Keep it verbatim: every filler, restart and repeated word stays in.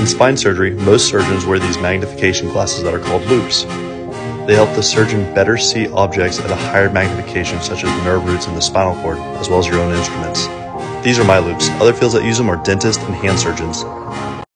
In spine surgery, most surgeons wear these magnification glasses that are called loupes. They help the surgeon better see objects at a higher magnification, such as nerve roots in the spinal cord, as well as your own instruments. These are my loupes. Other fields that use them are dentists and hand surgeons.